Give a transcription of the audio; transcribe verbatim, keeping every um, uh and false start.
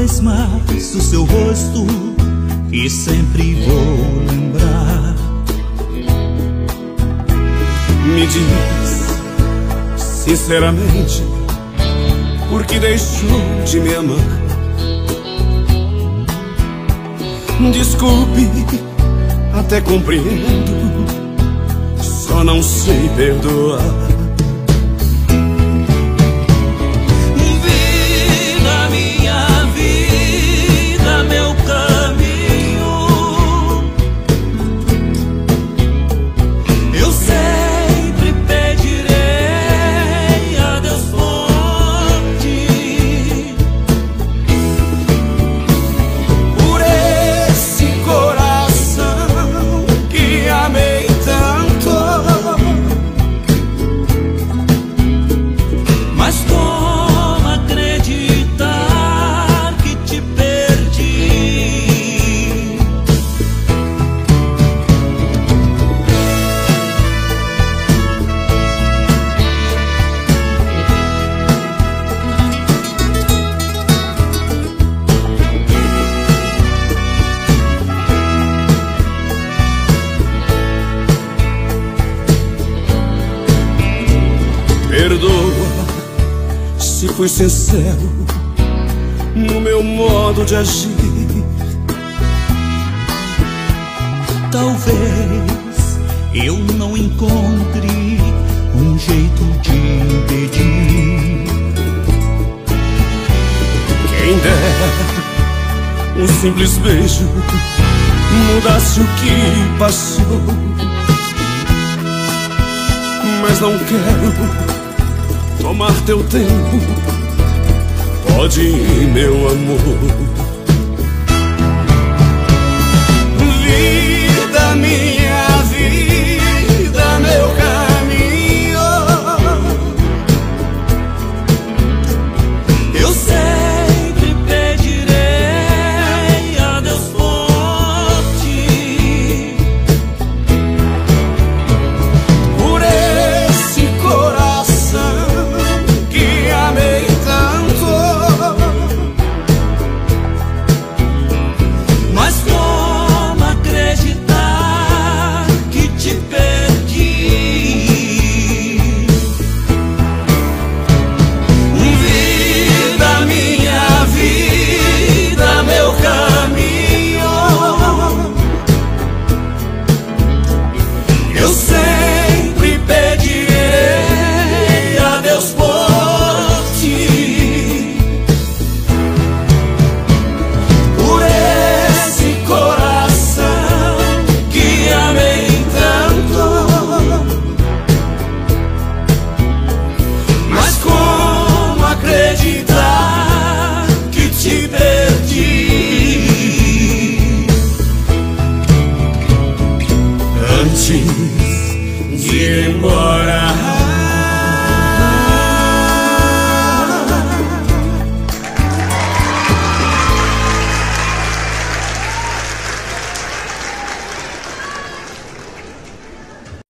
vez mais o seu rosto, que sempre vou lembrar. Me diz sinceramente, por que deixou de me amar? Desculpe, até compreendo, só não sei perdoar. Perdoa se fui sincero no meu modo de agir. Talvez eu não encontre um jeito de impedir. Quem dera um simples beijo mudasse o que passou, mas não quero tomar teu tempo, pode ir, meu amor. Vida minha,